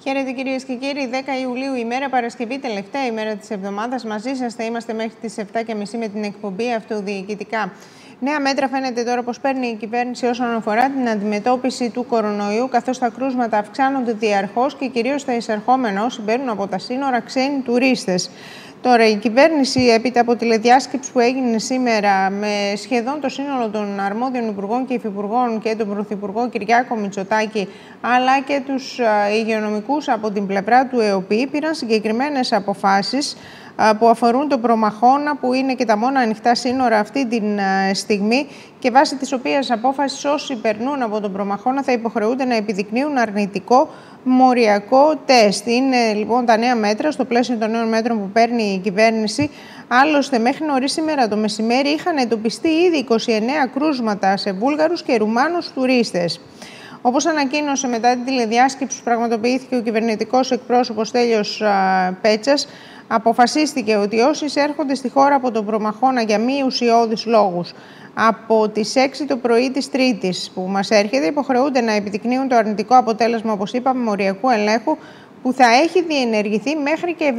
Χαίρετε κυρίες και κύριοι, 10 Ιουλίου, ημέρα Παρασκευή, τελευταία ημέρα της εβδομάδας. Μαζί σας θα είμαστε μέχρι τις 7.30 με την εκπομπή Αυτοδιοικητικά. Νέα μέτρα φαίνεται τώρα πως παίρνει η κυβέρνηση όσον αφορά την αντιμετώπιση του κορονοϊού, καθώς τα κρούσματα αυξάνονται διαρκώς και κυρίως στα εισερχόμενα όσοι μπαίνουν από τα σύνορα ξένοι τουρίστες. Τώρα, η κυβέρνηση, έπειτα από τηλεδιάσκεψη που έγινε σήμερα με σχεδόν το σύνολο των αρμόδιων υπουργών και υφυπουργών και τον Πρωθυπουργό Κυριάκο Μητσοτάκη, αλλά και τους υγειονομικούς από την πλευρά του ΕΟΠΗ, πήραν συγκεκριμένες αποφάσεις που αφορούν τον Προμαχώνα, που είναι και τα μόνα ανοιχτά σύνορα αυτή τη στιγμή και βάσει της οποίας απόφασης όσοι περνούν από τον Προμαχώνα θα υποχρεούνται να επιδεικνύουν αρνητικό μοριακό τεστ. Είναι λοιπόν τα νέα μέτρα στο πλαίσιο των νέων μέτρων που παίρνει η κυβέρνηση. Άλλωστε, μέχρι νωρίς σήμερα το μεσημέρι είχαν εντοπιστεί ήδη 29 κρούσματα σε Βούλγαρους και Ρουμάνους τουρίστες. Όπως ανακοίνωσε μετά την τηλεδιάσκεψη που πραγματοποιήθηκε ο κυβερνητικός εκπρόσωπος Στέλιος Πέτσας, αποφασίστηκε ότι όσοι εισέρχονται στη χώρα από τον Προμαχώνα για μη ουσιώδεις λόγους από τις 6 το πρωί της Τρίτης που μας έρχεται, υποχρεούνται να επιδεικνύουν το αρνητικό αποτέλεσμα, όπως είπαμε, μοριακού ελέγχου που θα έχει διενεργηθεί μέχρι και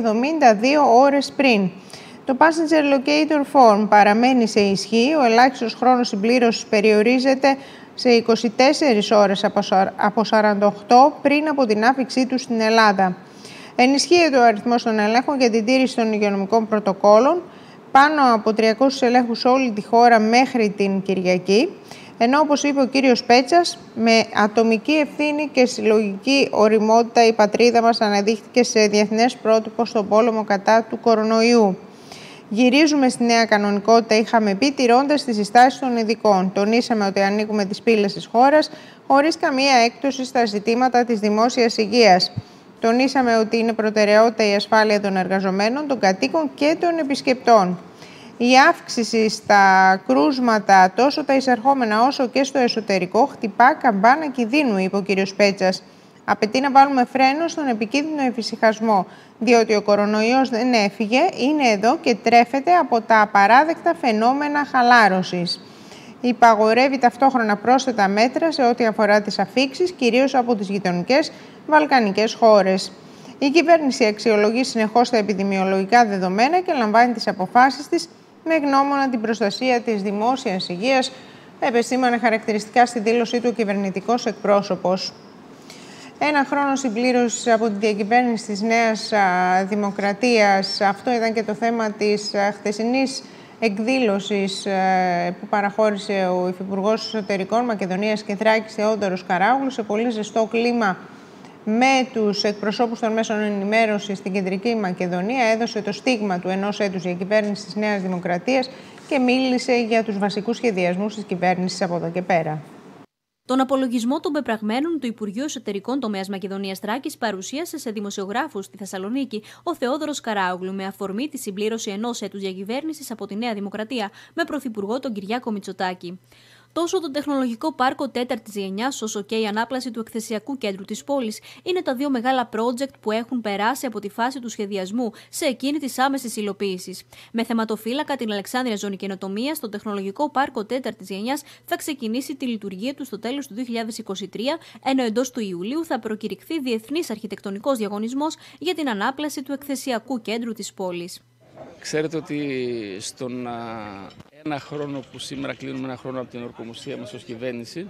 72 ώρες πριν. Το Passenger Locator Form παραμένει σε ισχύ. Ο ελάχιστος χρόνος συμπλήρωσης περιορίζεται σε 24 ώρες από 48 πριν από την άφιξή του στην Ελλάδα. Ενισχύεται ο αριθμός των ελέγχων για την τήρηση των υγειονομικών πρωτοκόλων, πάνω από 300 ελέγχους σε όλη τη χώρα μέχρι την Κυριακή, ενώ όπως είπε ο κύριος Πέτσας, με ατομική ευθύνη και συλλογική ωριμότητα η πατρίδα μας αναδείχθηκε σε διεθνές πρότυπο στον πόλεμο κατά του κορονοϊού. Γυρίζουμε στη νέα κανονικότητα, είχαμε πει, τηρώντας τις συστάσεις των ειδικών. Τονίσαμε ότι ανοίγουμε τις πύλες της χώρας χωρίς καμία έκπτωση στα ζητήματα της δημόσιας υγείας. Τονίσαμε ότι είναι προτεραιότητα η ασφάλεια των εργαζομένων, των κατοίκων και των επισκεπτών. Η αύξηση στα κρούσματα, τόσο τα εισερχόμενα όσο και στο εσωτερικό, χτυπά καμπάνα κινδύνου, είπε ο κ. Πέτσας. Απαιτεί να βάλουμε φρένο στον επικίνδυνο εφησυχασμό, διότι ο κορονοϊός δεν έφυγε, είναι εδώ και τρέφεται από τα απαράδεκτα φαινόμενα χαλάρωσης. Υπαγορεύει ταυτόχρονα πρόσθετα μέτρα σε ό,τι αφορά τις αφίξεις, κυρίως από τις γειτονικές βαλκανικές χώρες. Η κυβέρνηση αξιολογεί συνεχώς τα επιδημιολογικά δεδομένα και λαμβάνει τις αποφάσεις της με γνώμονα την προστασία της δημόσιας υγείας, επεσήμανε χαρακτηριστικά στη δήλωσή του ο κυβερνητικός εκπρόσωπος. Ένα χρόνο συμπλήρωσης από τη διακυβέρνηση της Νέας Δημοκρατίας. Αυτό ήταν και το θέμα της χθεσινής εκδήλωσης που παραχώρησε ο Υφυπουργός Εσωτερικών Μακεδονίας και Θράκης, Θεόδωρος Καράογλου, σε πολύ ζεστό κλίμα με τους εκπροσώπους των μέσων ενημέρωσης στην Κεντρική Μακεδονία. Έδωσε το στίγμα του ενός έτους διακυβέρνησης της Νέας Δημοκρατίας και μίλησε για τους βασικούς σχεδιασμούς της κυβέρνησης από εδώ και πέρα. Τον απολογισμό των πεπραγμένων του Υπουργείου Εσωτερικών Τομέας Μακεδονίας Θράκης παρουσίασε σε δημοσιογράφους στη Θεσσαλονίκη ο Θεόδωρος Καράογλου με αφορμή τη συμπλήρωση ενός έτους διακυβέρνησης από τη Νέα Δημοκρατία με πρωθυπουργό τον Κυριάκο Μητσοτάκη. Τόσο το τεχνολογικό πάρκο 4ης γενιάς, όσο και η ανάπλαση του εκθεσιακού κέντρου της πόλης είναι τα δύο μεγάλα project που έχουν περάσει από τη φάση του σχεδιασμού σε εκείνη της άμεσης υλοποίησης. Με θεματοφύλακα την Αλεξάνδρεια Ζώνη Καινοτομίας, το τεχνολογικό πάρκο 4ης γενιάς θα ξεκινήσει τη λειτουργία του στο τέλος του 2023, ενώ εντός του Ιουλίου θα προκηρυχθεί διεθνής αρχιτεκτονικός διαγωνισμός για την ανάπλαση του εκθεσιακού κέντρου της πόλης. Ξέρετε ότι στον ένα χρόνο που σήμερα κλείνουμε ένα χρόνο από την ορκομοσία μας ως κυβέρνηση,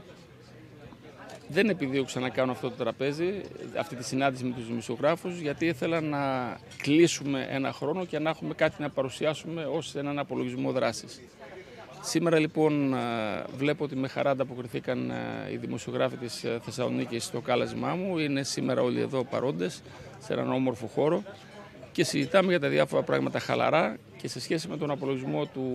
δεν επιδίωξα να κάνω αυτό το τραπέζι, αυτή τη συνάντηση με τους δημοσιογράφους, γιατί ήθελα να κλείσουμε ένα χρόνο και να έχουμε κάτι να παρουσιάσουμε ως έναν απολογισμό δράσης. Σήμερα λοιπόν βλέπω ότι με χαρά ανταποκριθήκαν οι δημοσιογράφοι της Θεσσαλονίκης στο κάλεσμά μου. Είναι σήμερα όλοι εδώ παρόντες σε έναν όμορφο χώρο και συζητάμε για τα διάφορα πράγματα χαλαρά και σε σχέση με τον απολογισμό του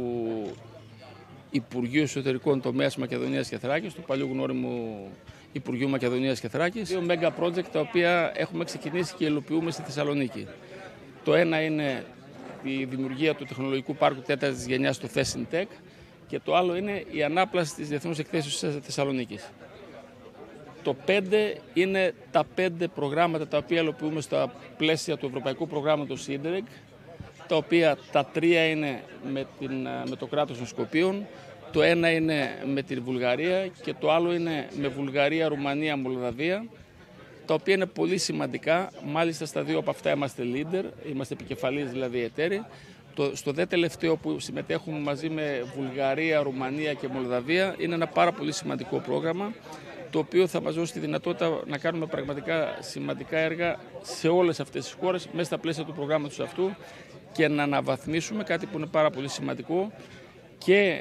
Υπουργείου Εσωτερικών Τομέας Μακεδονίας και Θράκης, του παλιού γνώριμου Υπουργείου Μακεδονίας και Θράκης. Δύο μέγα project τα οποία έχουμε ξεκινήσει και υλοποιούμε στη Θεσσαλονίκη. Το ένα είναι η δημιουργία του τεχνολογικού πάρκου 4ης γενιάς στο Thessin Tech και το άλλο είναι η ανάπλαση της Διεθνούς Εκθέσεως της Θεσσαλονίκης. Το 5 είναι τα 5 προγράμματα τα οποία υλοποιούμε στα πλαίσια του Ευρωπαϊκού Προγράμματος Interreg, τα οποία τα 3 είναι με το κράτος των Σκοπίων, το ένα είναι με τη Βουλγαρία και το άλλο είναι με Βουλγαρία, Ρουμανία, Μολδαβία. τα οποία είναι πολύ σημαντικά. Μάλιστα στα δύο από αυτά είμαστε leader, είμαστε επικεφαλής δηλαδή εταίροι. Στο δε τελευταίο που συμμετέχουμε μαζί με Βουλγαρία, Ρουμανία και Μολδαβία είναι ένα πάρα πολύ σημαντικό πρόγραμμα, το οποίο θα μας δώσει τη δυνατότητα να κάνουμε πραγματικά σημαντικά έργα σε όλες αυτές τις χώρες μέσα στα πλαίσια του προγράμματος αυτού και να αναβαθμίσουμε κάτι που είναι πάρα πολύ σημαντικό και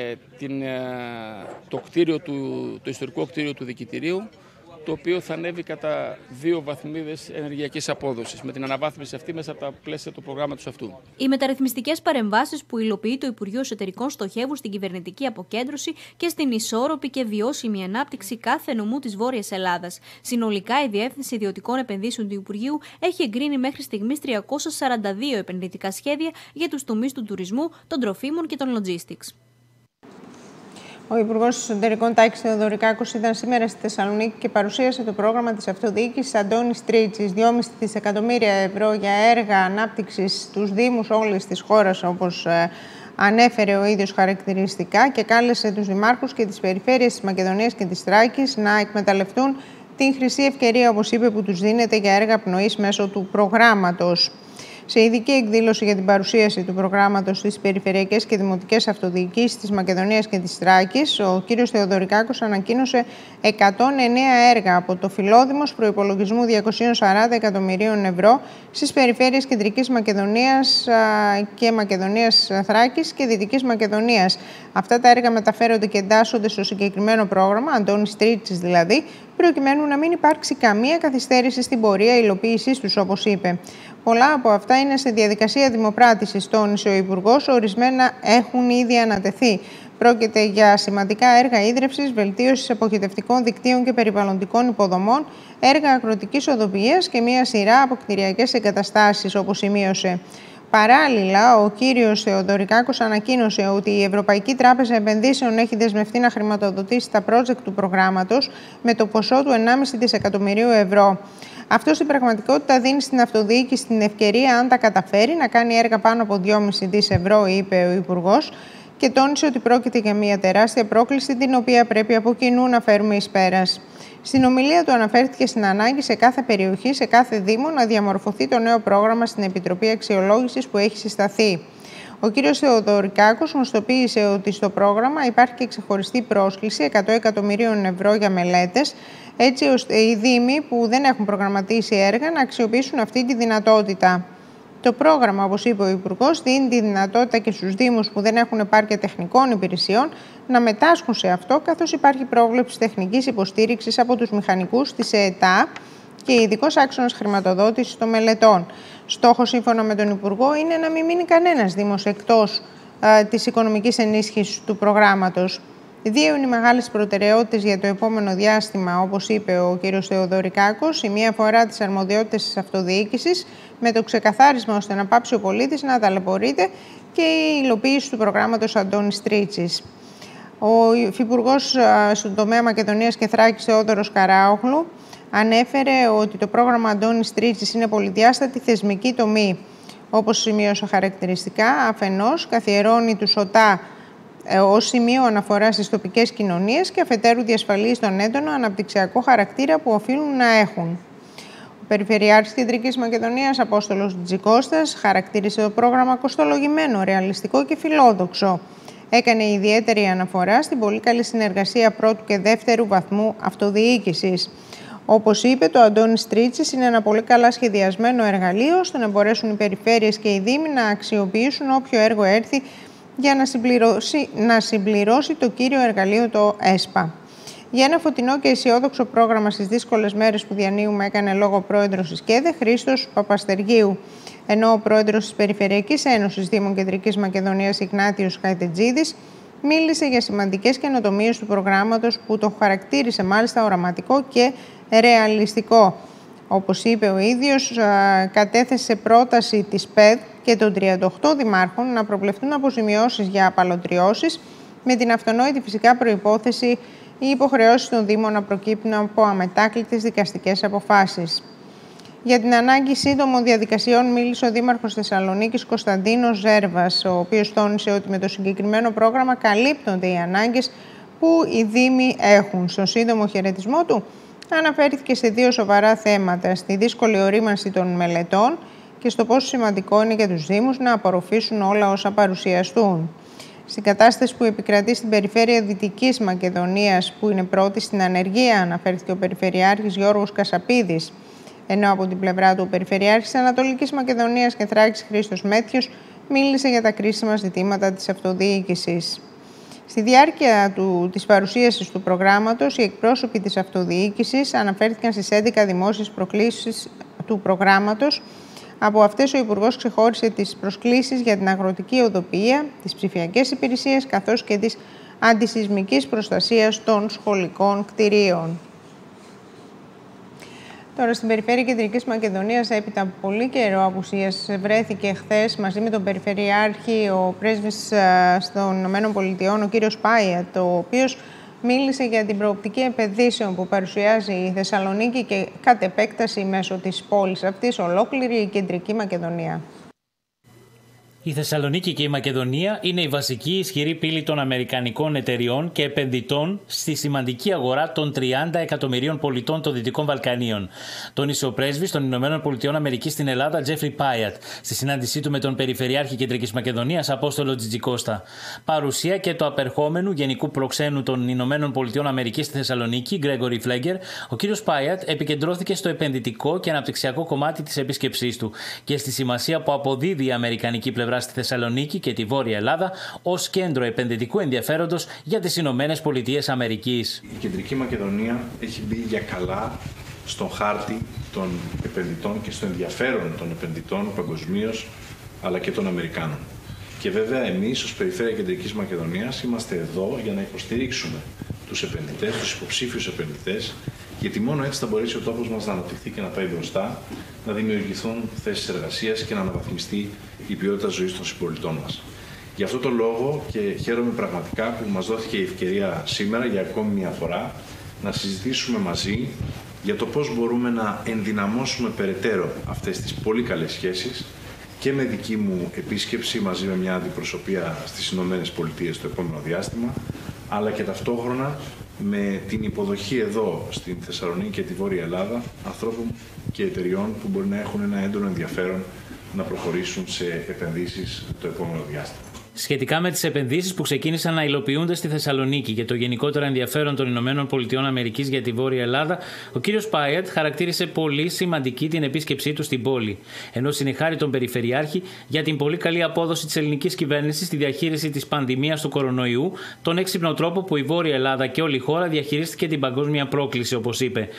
το ιστορικό κτίριο του Δικητηρίου, το οποίο θα ανέβει κατά 2 βαθμίδες ενεργειακής απόδοσης με την αναβάθμιση αυτή μέσα από τα πλαίσια του προγράμματος αυτού. Οι μεταρρυθμιστικές παρεμβάσεις που υλοποιεί το Υπουργείο Εσωτερικών στοχεύουν στην κυβερνητική αποκέντρωση και στην ισόρροπη και βιώσιμη ανάπτυξη κάθε νομού της Βόρειας Ελλάδας. Συνολικά, η Διεύθυνση Ιδιωτικών Επενδύσεων του Υπουργείου έχει εγκρίνει μέχρι στιγμής 342 επενδυτικά σχέδια για τους τομείς του τουρισμού, των τροφίμων και των logistics. Ο Υπουργός Εσωτερικών Τάκης Θεοδωρικάκος ήταν σήμερα στη Θεσσαλονίκη και παρουσίασε το πρόγραμμα της αυτοδιοίκησης Αντώνης Τρίτσης, 2,5 δισεκατομμύρια ευρώ για έργα ανάπτυξης στους Δήμους όλης της χώρας, όπως ανέφερε ο ίδιος χαρακτηριστικά, και κάλεσε τους δημάρχους και τις περιφέρειες της Μακεδονίας και της Θράκης να εκμεταλλευτούν την χρυσή ευκαιρία, όπως είπε, που τους δίνεται για έργα πνοής μέσω του προγράμματος. Σε ειδική εκδήλωση για την παρουσίαση του προγράμματος στις περιφερειακές και δημοτικές αυτοδιοικήσεις της Μακεδονίας και της Θράκης, ο κ. Θεοδωρικάκος ανακοίνωσε 109 έργα από το Φιλόδημος προϋπολογισμού 240 εκατομμυρίων ευρώ στις περιφέρειες Κεντρικής Μακεδονίας και Μακεδονίας Θράκης και Δυτικής Μακεδονίας. Αυτά τα έργα μεταφέρονται και εντάσσονται στο συγκεκριμένο πρόγραμμα, Αντώνης Τρίτσης δηλαδή, προκειμένου να μην υπάρξει καμία καθυστέρηση στην πορεία υλοποίησής τους, όπως είπε. Πολλά από αυτά είναι σε διαδικασία δημοπράτησης, τόνισε ο Υπουργός, ορισμένα έχουν ήδη ανατεθεί. Πρόκειται για σημαντικά έργα ίδρευσης, βελτίωσης αποχετευτικών δικτύων και περιβαλλοντικών υποδομών, έργα αγροτικής οδοποιίας και μία σειρά από κτηριακές εγκαταστάσεις, όπως σημείωσε. Παράλληλα, ο κύριος Θεοδωρικάκος ανακοίνωσε ότι η Ευρωπαϊκή Τράπεζα Επενδύσεων έχει δεσμευτεί να χρηματοδοτήσει τα project του προγράμματος με το ποσό του 1,5 δισεκατομμυρίου ευρώ. Αυτό στην πραγματικότητα δίνει στην αυτοδιοίκηση την ευκαιρία, αν τα καταφέρει, να κάνει έργα πάνω από 2,5 δις ευρώ, είπε ο Υπουργός, και τόνισε ότι πρόκειται για μια τεράστια πρόκληση, την οποία πρέπει από κοινού να φέρουμε εις πέρας. Στην ομιλία του αναφέρθηκε στην ανάγκη σε κάθε περιοχή, σε κάθε Δήμο, να διαμορφωθεί το νέο πρόγραμμα στην Επιτροπή Αξιολόγησης που έχει συσταθεί. Ο κ. Θεοδωρικάκος γνωστοποίησε ότι στο πρόγραμμα υπάρχει και ξεχωριστή πρόσκληση 100 εκατομμυρίων ευρώ για μελέτες, έτσι ώστε οι Δήμοι που δεν έχουν προγραμματίσει έργα να αξιοποιήσουν αυτή τη δυνατότητα. Το πρόγραμμα, όπως είπε ο Υπουργός, δίνει τη δυνατότητα και στους Δήμους που δεν έχουν επάρκεια τεχνικών υπηρεσιών να μετάσχουν σε αυτό, καθώς υπάρχει πρόβλεψη τεχνικής υποστήριξης από τους μηχανικούς της ΕΕΤΑ και ειδικός άξονας χρηματοδότησης των μελετών. Στόχος, σύμφωνα με τον Υπουργό, είναι να μην μείνει κανένας Δήμος εκτός της οικονομικής ενίσχυσης του προγράμματος. Δύο είναι οι μεγάλες προτεραιότητες για το επόμενο διάστημα, όπως είπε ο κ. Θεοδωρικάκος. Η μία αφορά τις αρμοδιότητες της αυτοδιοίκησης, με το ξεκαθάρισμα ώστε να πάψει ο πολίτης να ταλαιπωρείται, και η υλοποίηση του προγράμματος Αντώνης Τρίτσης. Ο Υφυπουργός στον τομέα Μακεδονίας και Θράκης, Θεόδωρος Καράογλου, ανέφερε ότι το πρόγραμμα Αντώνης Τρίτσης είναι πολυδιάστατη θεσμική τομή. Όπως σημείωσε χαρακτηριστικά, αφενός καθιερώνει τους ΟΤΑ ως σημείο αναφοράς στις τοπικές κοινωνίες και αφετέρου διασφαλίζει τον έντονο αναπτυξιακό χαρακτήρα που οφείλουν να έχουν. Ο Περιφερειάρχης Κεντρικής Μακεδονίας, Απόστολος Τζικώστας, χαρακτήρισε το πρόγραμμα κοστολογημένο, ρεαλιστικό και φιλόδοξο. Έκανε ιδιαίτερη αναφορά στην πολύ καλή συνεργασία πρώτου και δεύτερου βαθμού αυτοδιοίκησης. Όπως είπε, το Αντώνης Τρίτσης είναι ένα πολύ καλά σχεδιασμένο εργαλείο, ώστε να μπορέσουν οι περιφέρειες και οι Δήμοι να αξιοποιήσουν όποιο έργο έρθει για να συμπληρώσει το κύριο εργαλείο, το ΕΣΠΑ. Για ένα φωτεινό και αισιόδοξο πρόγραμμα στις δύσκολες μέρες που διανύουμε έκανε λόγο ο πρόεδρος της ΚΕΔΕ, Χρήστος Παπαστεργίου, ενώ ο πρόεδρος της Περιφερειακής Ένωσης Δήμων Κεντρικής Μακεδονίας, Ιγνάτιος Χαϊτετζίδης, μίλησε για σημαντικές καινοτομίες του προγράμματος που το χαρακτήρισε μάλιστα οραματικό και ρεαλιστικό. Όπως είπε ο ίδιος, κατέθεσε πρόταση της ΠΕΔ και των 38 δημάρχων να προβλεφτούν αποζημιώσεις για απαλωτριώσεις, με την αυτονόητη φυσικά προϋπόθεση οι υποχρεώσεις των Δήμων να προκύπτουν από αμετάκλητες δικαστικές αποφάσεις. Για την ανάγκη σύντομων διαδικασιών μίλησε ο Δήμαρχος Θεσσαλονίκης Κωνσταντίνος Ζέρβας, ο οποίος τόνισε ότι με το συγκεκριμένο πρόγραμμα καλύπτονται οι ανάγκες που οι Δήμοι έχουν. Στον σύντομο χαιρετισμό του, αναφέρθηκε σε δύο σοβαρά θέματα: στη δύσκολη ορίμανση των μελετών και στο πόσο σημαντικό είναι για τους Δήμους να απορροφήσουν όλα όσα παρουσιαστούν. Στην κατάσταση που επικρατεί στην περιφέρεια Δυτικής Μακεδονίας, που είναι πρώτη στην ανεργία, αναφέρθηκε ο Περιφερειάρχης Γιώργος Κασαπίδης, ενώ από την πλευρά του ο Περιφερειάρχης Ανατολικής Μακεδονίας και Θράκης Χρήστος Μέτθιος μίλησε για τα κρίσιμα ζητήματα της αυτοδιοίκησης. Στη διάρκεια της παρουσίασης του προγράμματος, οι εκπρόσωποι της αυτοδιοίκησης αναφέρθηκαν στις 11 δημόσιες προκλήσεις του προγράμματος. Από αυτές ο Υπουργός ξεχώρισε τις προσκλήσεις για την αγροτική οδοποιία, τις ψηφιακές υπηρεσίες καθώς και της αντισεισμικής προστασίας των σχολικών κτηρίων. Τώρα στην περιφέρεια Κεντρικής Μακεδονίας, έπειτα από πολύ καιρό απουσίας, βρέθηκε χθες μαζί με τον Περιφερειάρχη ο πρέσβης των ΗΠΑ, ο κύριος Πάιατ, ο οποίος μίλησε για την προοπτική επενδύσεων που παρουσιάζει η Θεσσαλονίκη και κατ' επέκταση μέσω της πόλης αυτής ολόκληρη η Κεντρική Μακεδονία. Η Θεσσαλονίκη και η Μακεδονία είναι η βασική ισχυρή πύλη των αμερικανικών εταιριών και επενδυτών στη σημαντική αγορά των 30 εκατομμυρίων πολιτών των Δυτικών Βαλκανίων. Τόνισε ο πρέσβης των ΗΠΑ στην Ελλάδα, Τζέφρι Πάιατ, στη συνάντησή του με τον Περιφερειάρχη Κεντρικής Μακεδονίας, Απόστολο Τζιτζικώστα. Παρουσία και του απερχόμενου Γενικού Προξένου των ΗΠΑ στη Θεσσαλονίκη, Γκρέγκορι Φλέγκερ, ο κ. Πάιατ επικεντρώθηκε στο επενδυτικό και αναπτυξιακό κομμάτι της επίσκεψής του και στη σημασία που αποδίδει η αμερικανική πλευρά στη Θεσσαλονίκη και τη Βόρεια Ελλάδα ως κέντρο επενδυτικού ενδιαφέροντος για τις Ηνωμένες Πολιτείες Αμερικής. Η Κεντρική Μακεδονία έχει μπει για καλά στον χάρτη των επενδυτών και στο ενδιαφέρον των επενδυτών παγκοσμίως, αλλά και των Αμερικάνων. Και βέβαια εμείς ως Περιφέρεια Κεντρικής Μακεδονίας είμαστε εδώ για να υποστηρίξουμε τους επενδυτές, τους υποψήφιους επενδυτές, γιατί μόνο έτσι θα μπορέσει ο τόπος μας να αναπτυχθεί και να πάει μπροστά, να δημιουργηθούν θέσεις εργασίας και να αναβαθμιστεί η ποιότητα ζωής των συμπολιτών μας. Γι' αυτό το λόγο και χαίρομαι πραγματικά που μας δόθηκε η ευκαιρία σήμερα για ακόμη μια φορά να συζητήσουμε μαζί για το πώς μπορούμε να ενδυναμώσουμε περαιτέρω αυτές τις πολύ καλές σχέσεις και με δική μου επίσκεψη μαζί με μια αντιπροσωπεία στις Ηνωμένες Πολιτείες το επόμενο διάστημα, αλλά και ταυτόχρονα με την υποδοχή εδώ στην Θεσσαλονίκη και τη Βόρεια Ελλάδα ανθρώπων και εταιριών που μπορεί να έχουν ένα έντονο ενδιαφέρον να προχωρήσουν σε επενδύσεις το επόμενο διάστημα. Σχετικά με τις επενδύσεις που ξεκίνησαν να υλοποιούνται στη Θεσσαλονίκη και το γενικότερο ενδιαφέρον των ΗΠΑ για τη Βόρεια Ελλάδα, ο κύριος Πάιατ χαρακτήρισε πολύ σημαντική την επίσκεψή του στην πόλη, ενώ συνεχάρη τον Περιφερειάρχη για την πολύ καλή απόδοση της ελληνικής κυβέρνησης στη διαχείριση της πανδημίας του κορονοϊού, τον έξυπνο τρόπο που η Βόρεια Ελλάδα και όλη η χώρα διαχειρίστηκε την παγκόσμια πρόκληση, όπως είπε.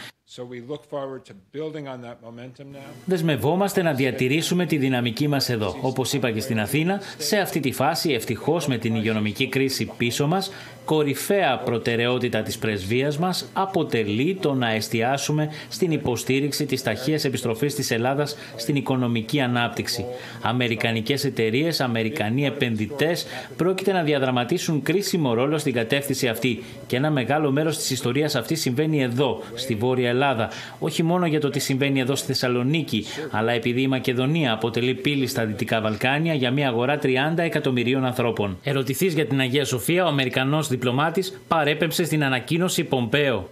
Δεσμευόμαστε να διατηρήσουμε τη δυναμική μας εδώ. Όπως είπα και στην Αθήνα, σε αυτή τη φάση, ευτυχώς με την υγειονομική κρίση πίσω μας, κορυφαία προτεραιότητα της πρεσβείας μας αποτελεί το να εστιάσουμε στην υποστήριξη της ταχείας επιστροφής της Ελλάδας στην οικονομική ανάπτυξη. Αμερικανικές εταιρείες, Αμερικανοί επενδυτές πρόκειται να διαδραματίσουν κρίσιμο ρόλο στην κατεύθυνση αυτή και ένα μεγάλο μέρος της ιστορίας αυτής συμβαίνει εδώ, στη Βόρεια Ελλάδα. Όχι μόνο για το τι συμβαίνει εδώ στη Θεσσαλονίκη, αλλά επειδή η Μακεδονία αποτελεί πύλη στα Δυτικά Βαλκάνια για μια αγορά 30 εκατομμυρίων ανθρώπων. Ερωτηθείς για την Αγία Σοφία, ο Αμερικανός διπλωμάτης παρέπεμψε στην ανακοίνωση Πομπέο.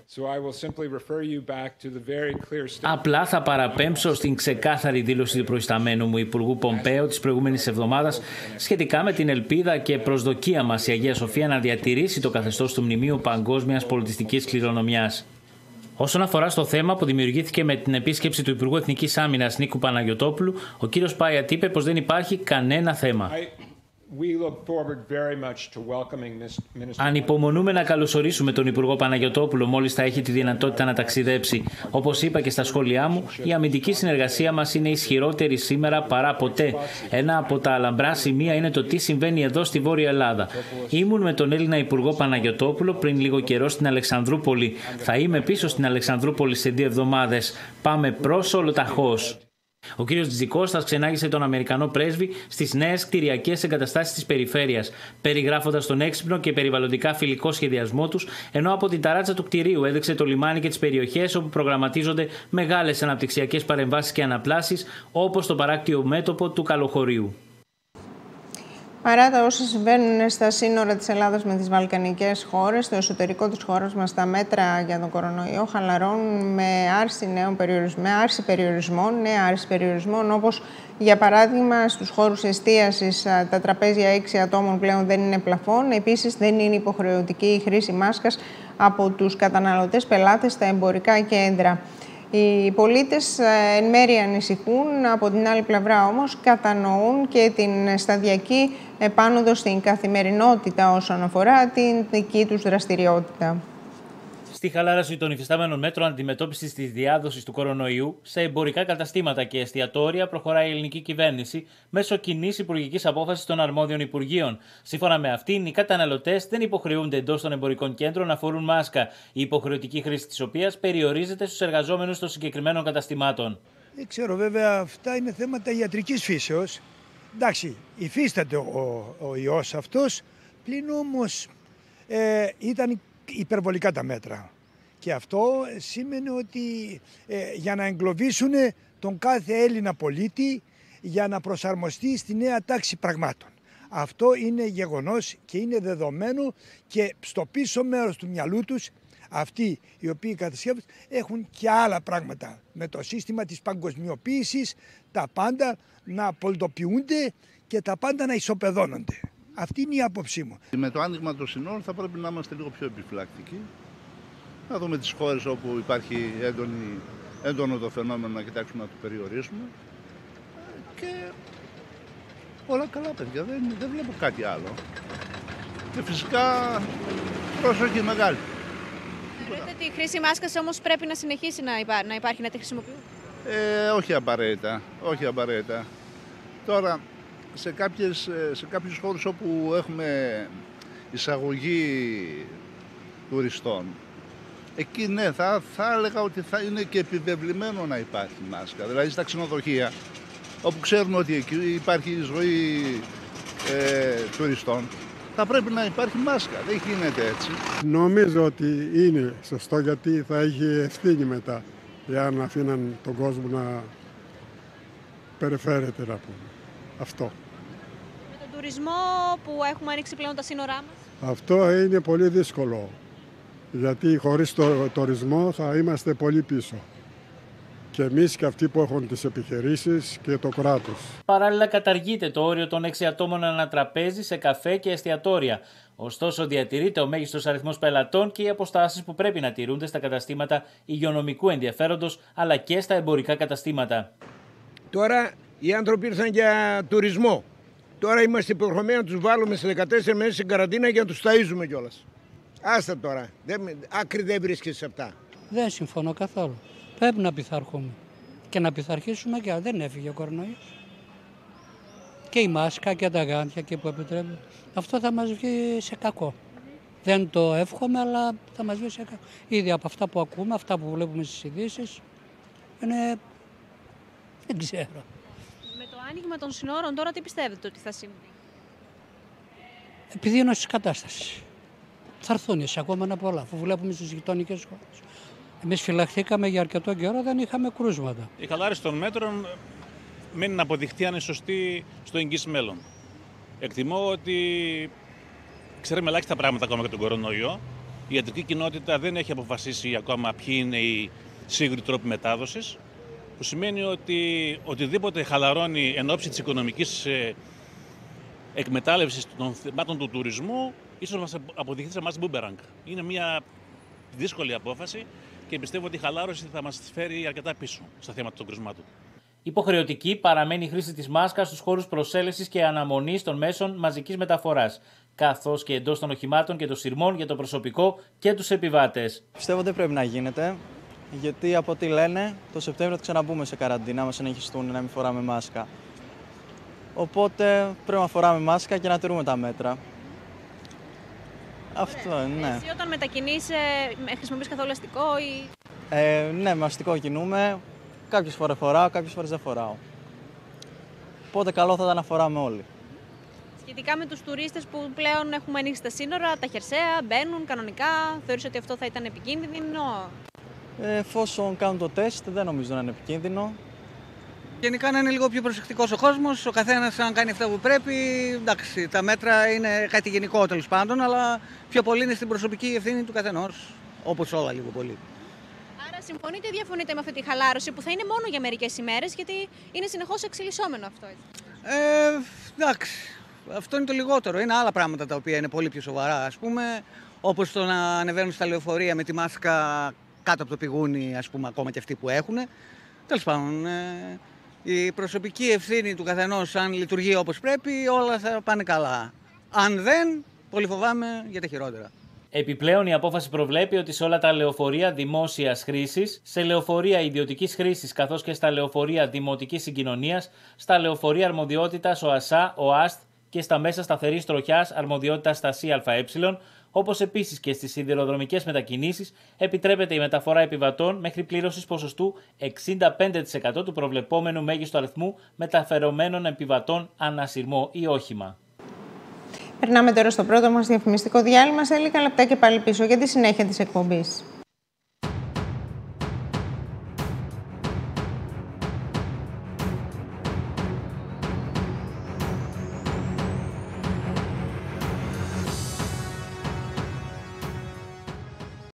Απλά θα παραπέμψω στην ξεκάθαρη δήλωση του προϊσταμένου μου Υπουργού Πομπέο της προηγούμενης εβδομάδας σχετικά με την ελπίδα και προσδοκία μας η Αγία Σοφία να διατηρήσει το καθεστώς του Μνημείου Παγκόσμιας Πολιτιστικής Κληρονομιάς. Όσον αφορά στο θέμα που δημιουργήθηκε με την επίσκεψη του Υπουργού Εθνικής Άμυνας Νίκου Παναγιωτόπουλου, ο κύριος Πάιατ είπε πως δεν υπάρχει κανένα θέμα. Ανυπομονούμε να καλωσορίσουμε τον Υπουργό Παναγιωτόπουλο μόλις θα έχει τη δυνατότητα να ταξιδέψει. Όπως είπα και στα σχόλιά μου, η αμυντική συνεργασία μας είναι ισχυρότερη σήμερα παρά ποτέ. Ένα από τα λαμπρά σημεία είναι το τι συμβαίνει εδώ στη Βόρεια Ελλάδα. Ήμουν με τον Έλληνα Υπουργό Παναγιωτόπουλο πριν λίγο καιρό στην Αλεξανδρούπολη. Θα είμαι πίσω στην Αλεξανδρούπολη σε 2 εβδομάδες. Πάμε προς ολοταχώς. Ο κ. Τζιτζικώστας ξενάγησε τον Αμερικανό πρέσβη στις νέες κτηριακές εγκαταστάσεις της περιφέρειας, περιγράφοντας τον έξυπνο και περιβαλλοντικά φιλικό σχεδιασμό τους, ενώ από την ταράτσα του κτηρίου έδειξε το λιμάνι και τις περιοχές όπου προγραμματίζονται μεγάλες αναπτυξιακές παρεμβάσεις και αναπλάσεις, όπως το παράκτιο μέτωπο του Καλοχωρίου. Παρά τα όσα συμβαίνουν στα σύνορα της Ελλάδας με τις βαλκανικές χώρες, στο εσωτερικό της χώρας μας τα μέτρα για τον κορονοϊό χαλαρώνουν με άρση περιορισμών, όπως για παράδειγμα στους χώρους εστίασης τα τραπέζια 6 ατόμων πλέον δεν είναι πλαφόν. Επίσης δεν είναι υποχρεωτική η χρήση μάσκας από τους καταναλωτές πελάτες στα εμπορικά κέντρα. Οι πολίτες εν μέρει ανησυχούν, από την άλλη πλευρά όμως κατανοούν και την σταδιακή επάνωδο στην καθημερινότητα όσον αφορά την δική τους δραστηριότητα. Στη χαλάρωση των υφιστάμενων μέτρων αντιμετώπισης της διάδοσης του κορονοϊού, σε εμπορικά καταστήματα και εστιατόρια προχωράει η ελληνική κυβέρνηση μέσω κοινής υπουργικής απόφασης των αρμόδιων υπουργείων. Σύμφωνα με αυτήν, οι καταναλωτές δεν υποχρεούνται εντός των εμπορικών κέντρων να φορούν μάσκα, η υποχρεωτική χρήση της οποίας περιορίζεται στους εργαζόμενους των συγκεκριμένων καταστημάτων. Δεν ξέρω, βέβαια, αυτά είναι θέματα ιατρικής φύσεως. Εντάξει, υφίσταται ο ιός αυτός, πλην όμως ήταν υπερβολικά τα μέτρα. Και αυτό σήμαινε ότι για να εγκλωβίσουν τον κάθε Έλληνα πολίτη για να προσαρμοστεί στη νέα τάξη πραγμάτων. Αυτό είναι γεγονός και είναι δεδομένο και στο πίσω μέρος του μυαλού τους αυτοί οι οποίοι κατασκεύασαν έχουν και άλλα πράγματα. Με το σύστημα της παγκοσμιοποίησης τα πάντα να πολιτοποιούνται και τα πάντα να ισοπεδώνονται. Αυτή είναι η άποψή μου. Με το άνοιγμα των συνόρων θα πρέπει να είμαστε λίγο πιο επιφυλακτικοί. Να δούμε τις χώρες όπου υπάρχει έντονο το φαινόμενο, να κοιτάξουμε να το περιορίσουμε. Και όλα καλά, παιδιά. Δεν βλέπω κάτι άλλο. Και φυσικά προσοχή μεγάλη. Λέτε ότι η χρήση μάσκας όμως πρέπει να συνεχίσει να υπάρχει, να τη χρησιμοποιούν. Όχι απαραίτητα. Όχι απαραίτητα. Τώρα, σε κάποιους χώρους όπου έχουμε εισαγωγή τουριστών, εκεί ναι, θα έλεγα ότι θα είναι και επιβεβλημένο να υπάρχει μάσκα. Δηλαδή στα ξενοδοχεία, όπου ξέρουμε ότι εκεί υπάρχει ζωή τουριστών, θα πρέπει να υπάρχει μάσκα. Δεν γίνεται έτσι. Νομίζω ότι είναι σωστό, γιατί θα έχει ευθύνη μετά, για να αφήναν τον κόσμο να περιφέρεται, να πούμε. Αυτό. Με τον τουρισμό που έχουμε ανοίξει πλέον τα σύνορά μας. Αυτό είναι πολύ δύσκολο, γιατί χωρίς το τουρισμό θα είμαστε πολύ πίσω. Και εμείς και αυτοί που έχουν τις επιχειρήσεις και το κράτος. Παράλληλα, καταργείται το όριο των 6 ατόμων ανά τραπέζι σε καφέ και εστιατόρια. Ωστόσο, διατηρείται ο μέγιστος αριθμός πελατών και οι αποστάσεις που πρέπει να τηρούνται στα καταστήματα υγειονομικού ενδιαφέροντος αλλά και στα εμπορικά καταστήματα. Τώρα οι άνθρωποι ήρθαν για τουρισμό. Τώρα είμαστε υποχρεωμένοι να τους βάλουμε σε 14 μέρες στην καραντίνα για να τους ταΐζουμε κιόλας. Άστα τώρα. Άκρη δεν βρίσκεσαι σε αυτά. Δεν συμφωνώ καθόλου. Πρέπει να πειθαρχούμε και να πειθαρχήσουμε και δεν έφυγε ο κορονοϊός. Και η μάσκα και τα γάντια και που επιτρέπουν. Αυτό θα μας βγει σε κακό. Δεν το εύχομαι, αλλά θα μας βγει σε κακό. Ήδη από αυτά που ακούμε, αυτά που βλέπουμε στις ειδήσεις, είναι... δεν ξέρω. Με το άνοιγμα των συνόρων τώρα τι πιστεύετε ότι θα συμβεί? Επιδείνωση της κατάστασης. Θα έρθουν εισαγόμενα πολλά, αφού βλέπουμε στις γειτονικές χώρες. Εμείς φυλαχθήκαμε για αρκετό καιρό, δεν είχαμε κρούσματα. Η χαλάρωση των μέτρων μένει να αποδειχτεί αν είναι σωστή στο εγγύς μέλλον. Εκτιμώ ότι ξέρουμε ελάχιστα πράγματα ακόμα για τον κορονοϊό. Η ιατρική κοινότητα δεν έχει αποφασίσει ακόμα ποιοι είναι οι σίγουροι τρόποι μετάδοσης, που σημαίνει ότι οτιδήποτε χαλαρώνει εν ώψη της οικονομικής εκμετάλλευσης των θεμάτων του τουρισμού, ίσως μας αποδειχθεί σε εμάς μπούμπεραγκ. Είναι μια δύσκολη απόφαση και πιστεύω ότι η χαλάρωση θα μας φέρει αρκετά πίσω στα θέματα των κρουσμάτων. Υποχρεωτική παραμένει η χρήση της μάσκας στους χώρους προσέλευσης και αναμονής των μέσων μαζικής μεταφοράς, καθώς και εντός των οχημάτων και των σειρμών για το προσωπικό και τους επιβάτες. Πιστεύω δεν πρέπει να γίνεται, γιατί από ό,τι λένε το Σεπτέμβριο θα ξαναμπούμε σε καραντίνα, άμα συνεχιστούν να μην φοράμε μάσκα. Οπότε πρέπει να φοράμε μάσκα και να τηρούμε τα μέτρα. Αυτό, ναι. Εσύ όταν μετακινείσαι, χρησιμοποιείς καθόλου αστικό ή... Ναι, με αστικό κινούμε. Κάποιες φορές φοράω, κάποιες φορές δεν φοράω. Οπότε καλό θα ήταν να φοράμε όλοι. Σχετικά με τους τουρίστες που πλέον έχουμε ανοίξει τα σύνορα, τα χερσαία, μπαίνουν κανονικά, θεωρείς ότι αυτό θα ήταν επικίνδυνο? Εφόσον κάνουν το τεστ, δεν νομίζω να είναι επικίνδυνο. Γενικά να είναι λίγο πιο προσεκτικός ο κόσμος, ο καθένας αν κάνει αυτά που πρέπει. Εντάξει, τα μέτρα είναι κάτι γενικό τέλος πάντων, αλλά πιο πολύ είναι στην προσωπική ευθύνη του καθενός, όπως όλα λίγο πολύ. Άρα συμφωνείτε ή διαφωνείτε με αυτή τη χαλάρωση που θα είναι μόνο για μερικές ημέρες, γιατί είναι συνεχώς εξελισσόμενο αυτό? Εντάξει, αυτό είναι το λιγότερο. Είναι άλλα πράγματα τα οποία είναι πολύ πιο σοβαρά, ας πούμε, όπως το να ανεβαίνουν στα λεωφορεία με τη μάσκα κάτω από το πηγούνι, ας πούμε, ακόμα και αυτοί που έχουν. Τέλος πάντων, η προσωπική ευθύνη του καθενός, αν λειτουργεί όπως πρέπει, όλα θα πάνε καλά. Αν δεν, πολύ φοβάμαι για τα χειρότερα. Επιπλέον, η απόφαση προβλέπει ότι σε όλα τα λεωφορεία δημόσιας χρήσης, σε λεωφορεία ιδιωτικής χρήσης καθώς και στα λεωφορεία δημοτικής συγκοινωνίας, στα λεωφορεία αρμοδιότητας ΟΑΣΑ, ΟΑΣΤ και στα μέσα σταθερής τροχιάς αρμοδιότητας στα ΣΥΑΕ, όπως επίσης και στις σιδηροδρομικές μετακινήσεις, επιτρέπεται η μεταφορά επιβατών μέχρι πλήρωσης ποσοστού 65% του προβλεπόμενου μέγιστου αριθμού μεταφερομένων επιβατών ανά σειρμό ή όχημα. Περνάμε τώρα στο πρώτο μας διαφημιστικό διάλειμμα. Σε λίγα λεπτά και πάλι πίσω για τη συνέχεια της εκπομπής.